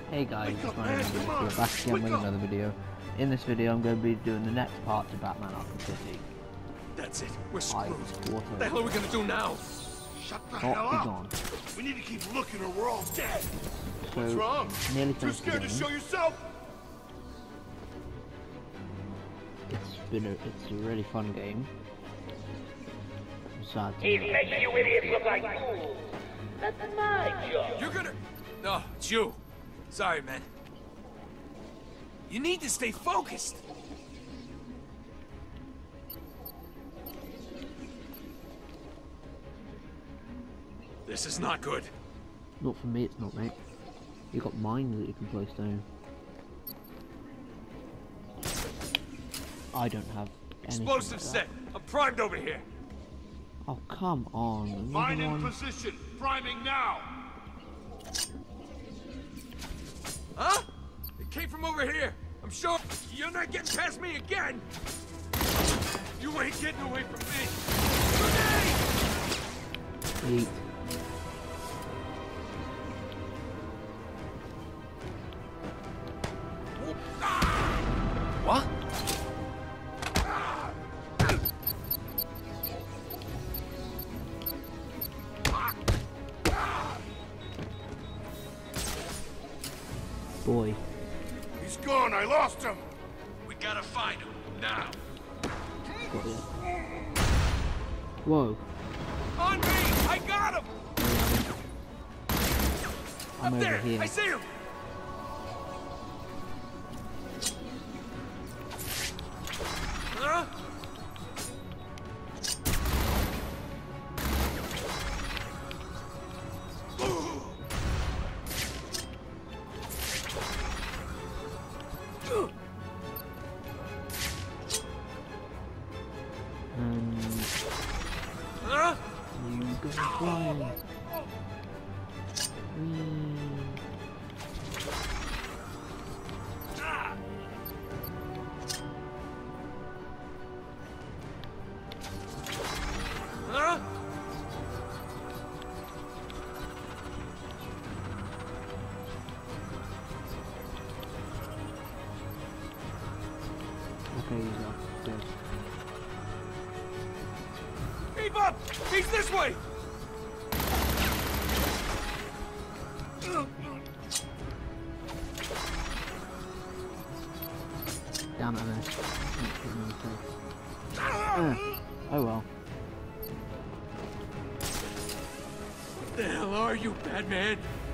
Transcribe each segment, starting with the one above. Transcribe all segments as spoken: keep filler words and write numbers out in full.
Hey guys, it's Ryan here, we're back again with another video. In this video I'm going to be doing the next part to Batman Arkham City. That's it, we're screwed. What the hell are we going to do now? Shut the Not hell up! gone. We need to keep looking or we're all dead! So, What's wrong? Nearly Too finished the scared to game. show yourself? It's been a, it's a really fun game. I'm sad to He's making you idiots look like fools. That's my job. You're gonna... No, it's you. Sorry, man. You need to stay focused. This is not good. Not for me, it's not, mate. You got mines that you can place down. I don't have anything Explosive like that. set. I'm primed over here. Oh, come on. Another Mine in one. position! Priming now! Huh? It came from over here. I'm sure you're not getting past me again. You ain't getting away from me. Grenade! Eight. What? Boy. He's gone, I lost him! We gotta find him now. Got you. Whoa. On me! I got him! I'm Up over there! here. I see him! Huh? Um, Huh? you go flying. Whee. Huh? Okay, he's up. Good. Keep up! He's this way! Damn it, I missed. Uh, oh well. What the hell are you, Batman?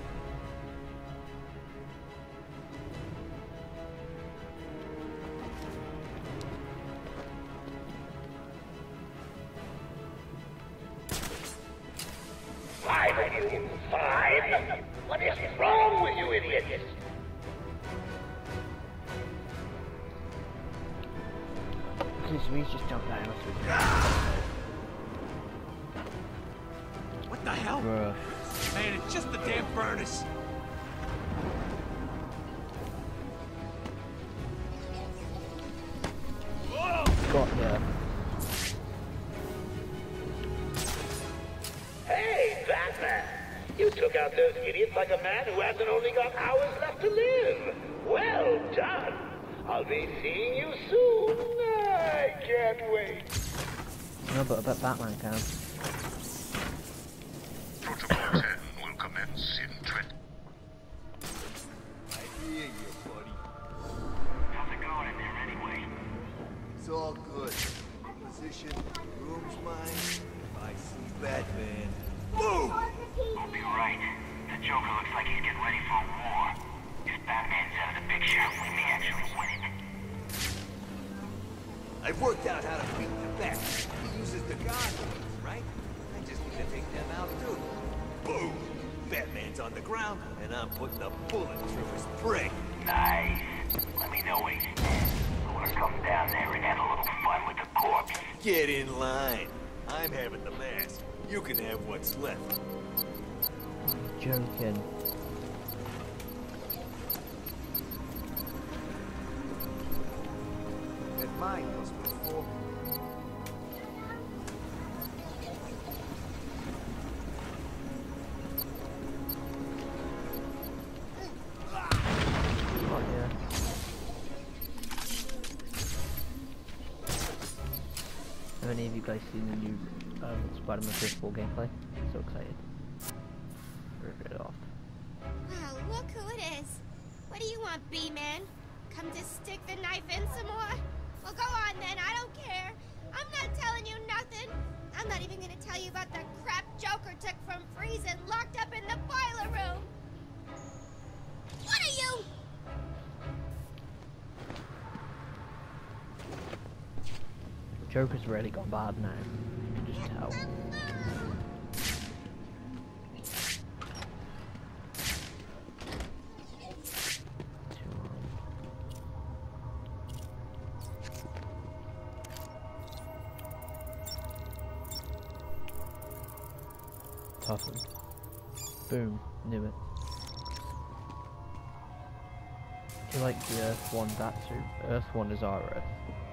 Five of you. Five? What is wrong with you idiots? Okay, so he's just jumped out of What the hell? Bruh. Man, it's just the damn furnace. Whoa! Got ya. Hey, Batman! You took out those idiots like a man who hasn't only got hours left to live. Well done. I'll be seeing you soon. I can't wait. No, but I bet Batman can. Protocol ten will commence in twenty. I hear you, buddy. How's it going in there anyway? It's all good. Position, room's mine. I see Batman. Boom! I'll be right. The Joker looks like he's getting ready for a war. If Batman's out of the picture, we may actually win it. I've worked out how to beat the bat. He uses the guardrails, right? I just need to take them out too. Boom! Batman's on the ground, and I'm putting a bullet through his brain. Nice. Let me know when he's dead. I want to come down there and have a little fun with the corpse. Get in line. I'm having the mask. You can have what's left. Joking. That mine was before. you guys seen the new um, Spider-Man P S four gameplay? So excited. Rip it off. Wow, look who it is. What do you want, B-Man? Come to stick the knife in some more? Well, go on then, I don't care. I'm not telling you nothing. I'm not even gonna tell you about the crap Joker took from Freeze and locked up in the boiler room. What are you? Joker's really gone bad now. You can just tell. Toughen. Boom. Knew it. Do you like the Earth one? That's who. Earth one is our Earth.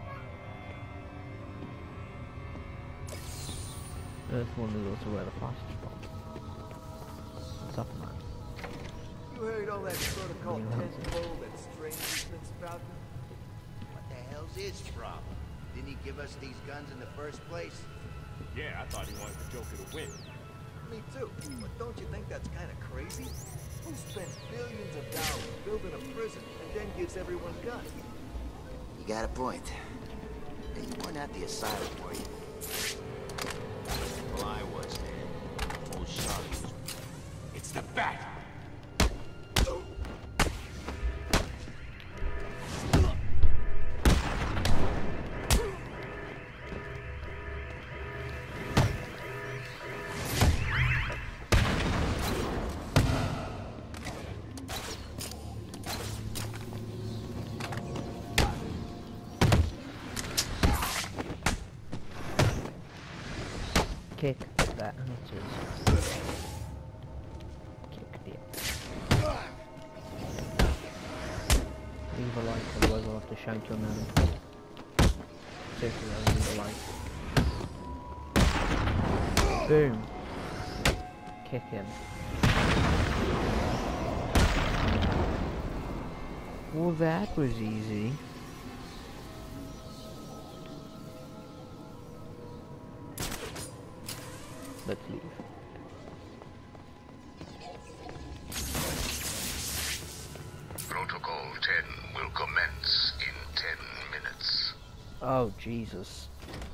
Earth one is also where the Flash is from. What's up, man? You heard all that protocol ten bull that Stranger's been spouting? What the hell's his problem? Didn't he give us these guns in the first place? Yeah, I thought he wanted the Joker to win. Me too, but don't you think that's kind of crazy? Who spends billions of dollars building a prison and then gives everyone guns? You got a point. Hey, you weren't at the asylum, were you? Well, I was there. Old Charlie was. It's the Bat! Kick that. Kick it. Leave a like, otherwise I'll have to shank your man. Seriously, I'll leave a like. Boom. Kick him. Well, that was easy. Let's leave. Protocol ten will commence in ten minutes. Oh, Jesus.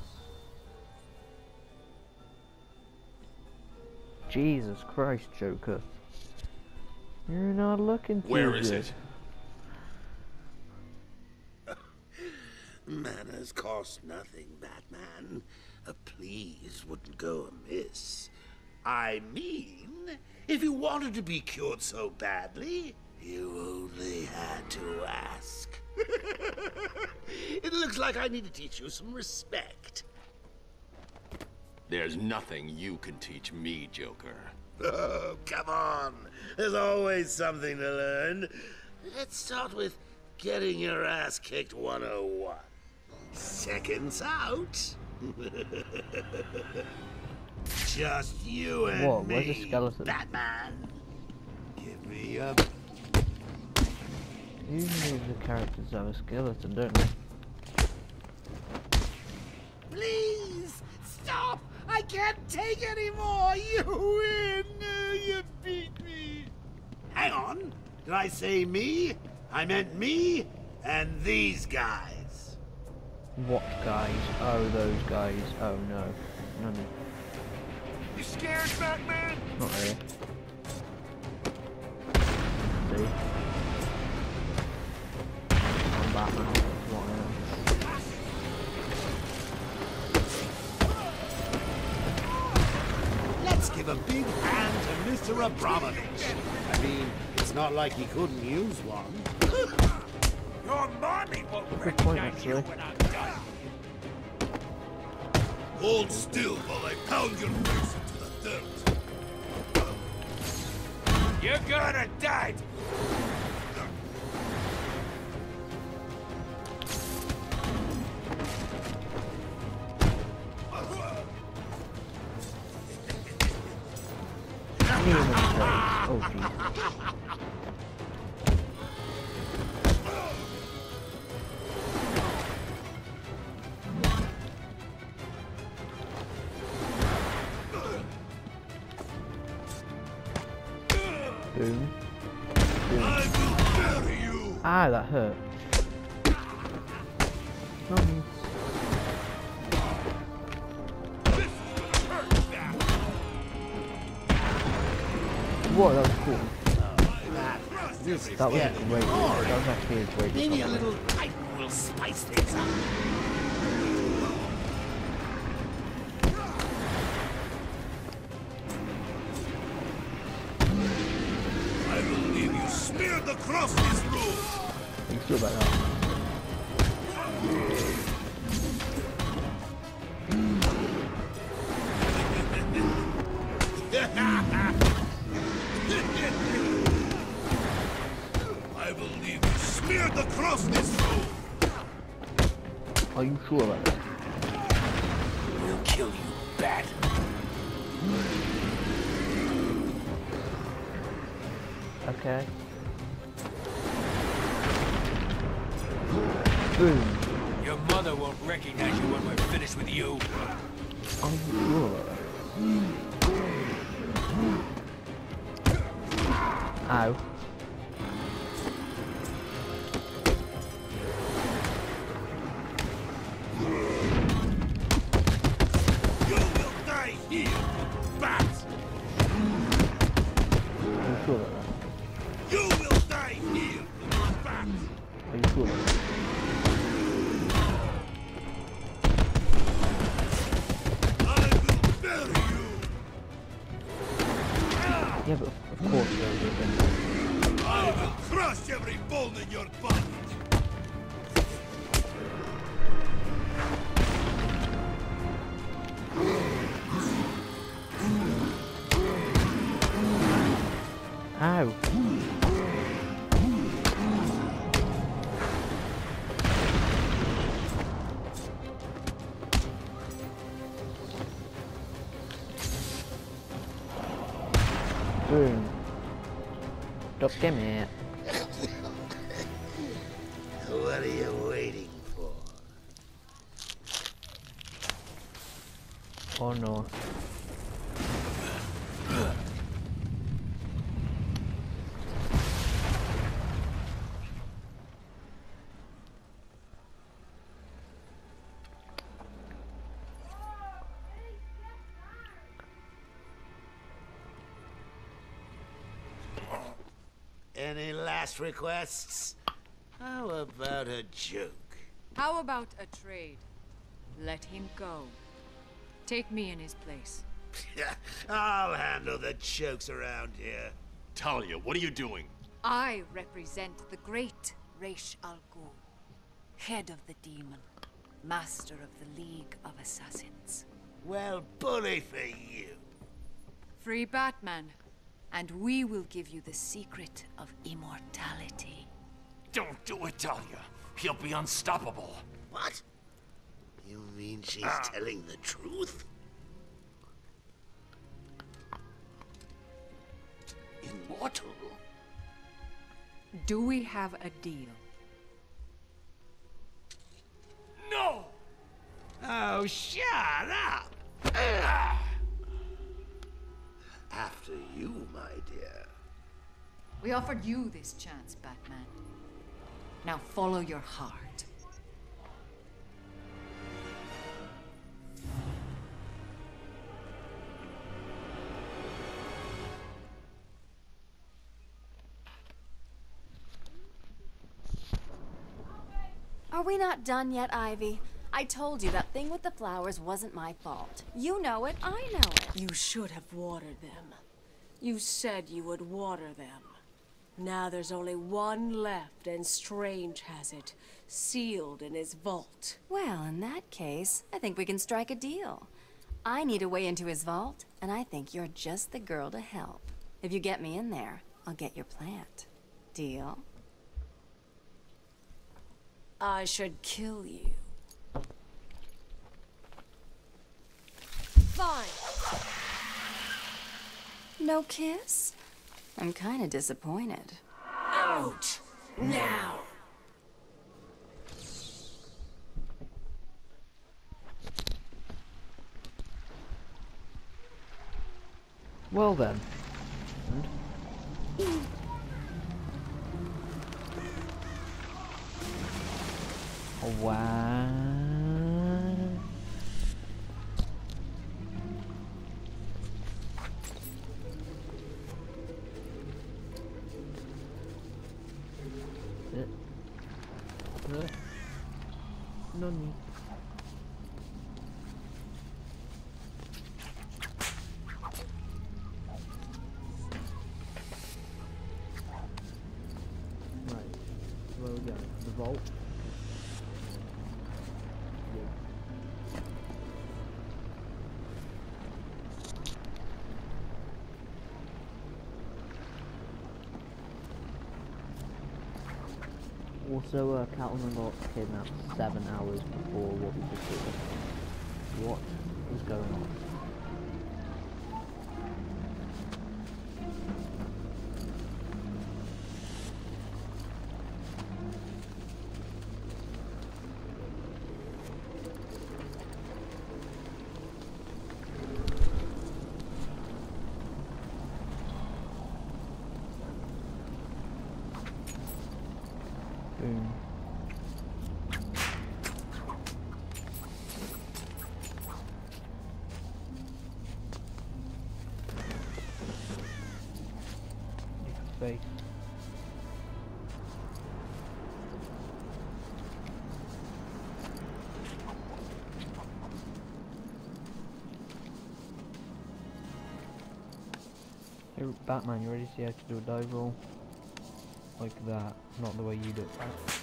Jesus Christ, Joker. You're not looking too Where is good. it? Manners cost nothing, Batman. A please wouldn't go amiss. I mean, if you wanted to be cured so badly, you only had to ask. It looks like I need to teach you some respect. There's nothing you can teach me, Joker. Oh, come on. There's always something to learn. Let's start with getting your ass kicked one oh one. Seconds out. Just you and What? me, Where's the skeleton? Batman. Give me a... Usually the characters have a skeleton, don't they? Please, stop! I can't take any more! You win! You beat me! Hang on. Did I say me? I meant me and these guys. What guys? Oh, those guys. Oh no. No, no. You scared, Batman? Not really. See? I'm Batman. That's what I am. Let's give a big hand to Mister Abramovich. I mean, it's not like he couldn't use one. Your mommy will Good point, actually. when I'm done. Hold still while I pound your face into the dirt. You're gonna die! Knee him in the face. Oh, jeez. Ah, that hurt. Um. Whoa, that was cool. This That was getting great. boring. That was actually a great. Maybe a shot. little Titan will spice things up. I believe you smeared the cross this room. You feel about that? I believe you smeared the cross this room. Are you sure about that? We'll kill you, bat. Okay. Boom. Your mother won't recognize you when we're finished with you. Are you sure about that? Ow. You will die here, bat. Are you sure about that? You will die here, bat. Are you sure about that? I will bury you. Yeah, but of course there is a I will crush every bone in your body. Ow. Boom. Doctor man. What are you waiting for? Oh no. Any last requests? How about a joke? How about a trade? Let him go. Take me in his place. I'll handle the jokes around here. Talia, what are you doing? I represent the great Ra's al Ghul, head of the demon, master of the League of Assassins. Well, bully for you. Free Batman, and we will give you the secret of immortality. Don't do it, Talia. He'll be unstoppable. What? You mean she's Ah. telling the truth? Immortal? Do we have a deal? No! Oh, shut up! After you, my dear. We offered you this chance, Batman. Now follow your heart. Are we not done yet, Ivy? I told you that thing with the flowers wasn't my fault. You know it, I know it. You should have watered them. You said you would water them. Now there's only one left, and Strange has it, sealed in his vault. Well, in that case, I think we can strike a deal. I need a way into his vault, and I think you're just the girl to help. If you get me in there, I'll get your plant. Deal? I should kill you. Fine. No kiss? I'm kinda disappointed. Out! Now! Well then. And Oh, wow. Uh, uh, no need. Right, where are we going? The vault? Also, uh, Catelyn got kidnapped seven hours before what we just did. What is going on? Boom. Fake. Hey, Batman, you ready to see how to do a dive roll? Like that, not the way you do it.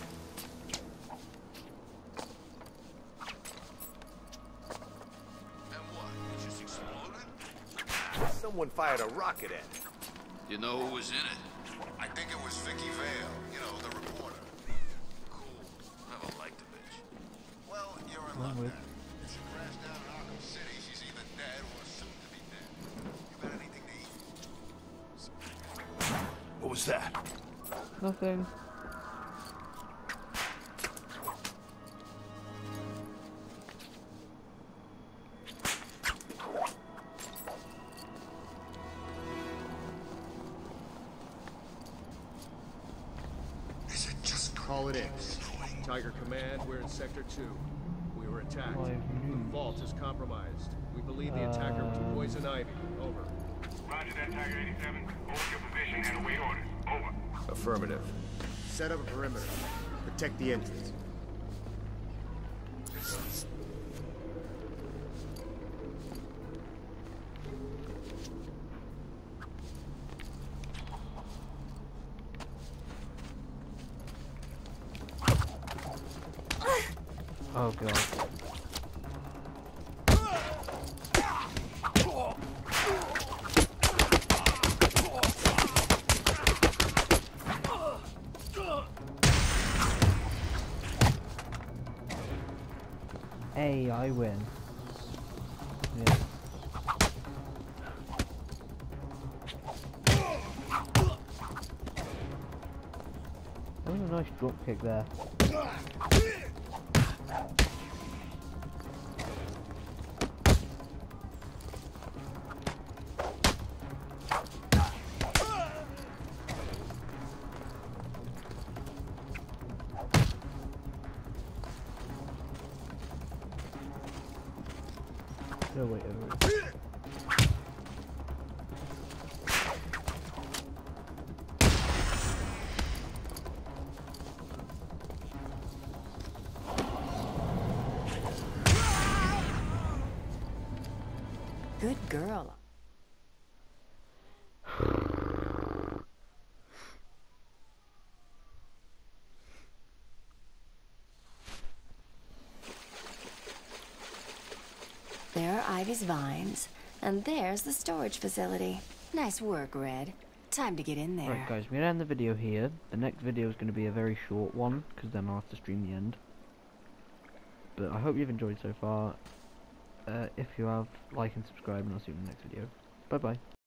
And what? It just exploded? Someone fired a rocket at it. You know who was in it? I think it was Vicky Vale, you know, the reporter. Cool. Never liked the bitch. Well, you're in luck then. If she crashed down in Arkham City, she's either dead or soon to be dead. You got anything to eat? What was that? Nothing. Is it just Call it in. Tiger Command, we're in Sector two. We were attacked. The vault is compromised. We believe the attacker was Poison Ivy. Over. Roger that, Tiger eighty-seven. Hold your position and await orders. Over. Affirmative. Set up a perimeter. Protect the entrance. Oh god. Hey, I win. Yeah. That was a nice drop kick there. No, wait, over. Good girl. There are Ivy's vines, and there's the storage facility. Nice work, Red. Time to get in there. Right, guys, we're gonna end the video here. The next video is gonna be a very short one, because then I'll have to stream the end. But I hope you've enjoyed so far. Uh, if you have, like and subscribe, and I'll see you in the next video. Bye bye.